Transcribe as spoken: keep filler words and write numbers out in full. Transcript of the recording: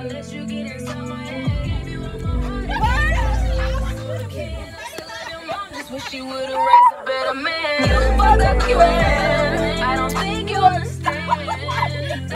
let you get inside my head. Just wish you would've raised a better man. You fucked up, you